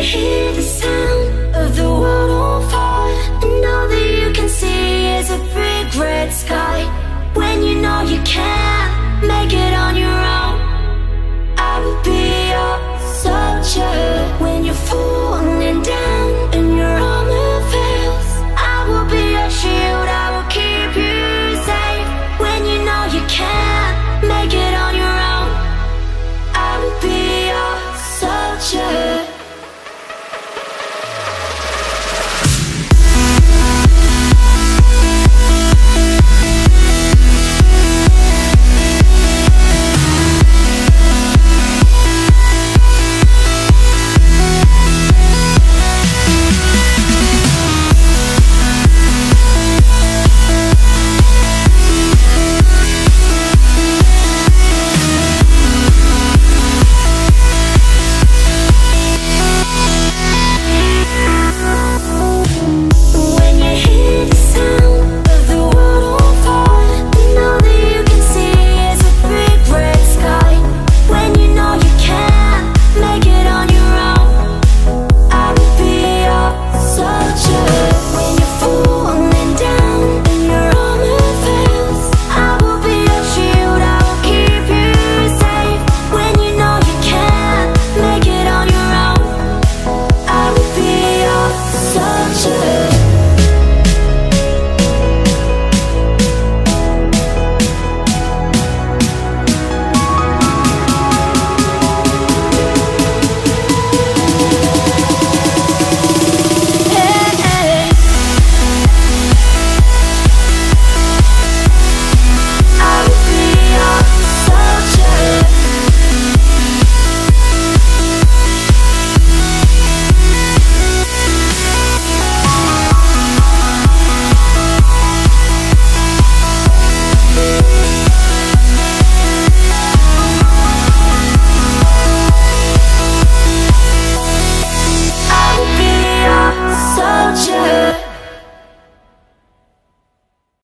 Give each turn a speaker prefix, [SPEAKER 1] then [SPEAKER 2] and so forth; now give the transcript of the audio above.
[SPEAKER 1] hear the sound of the world on fire, and all that you can see is a big red sky. When you know you can't make it on your own, I will be your soldier. When you fall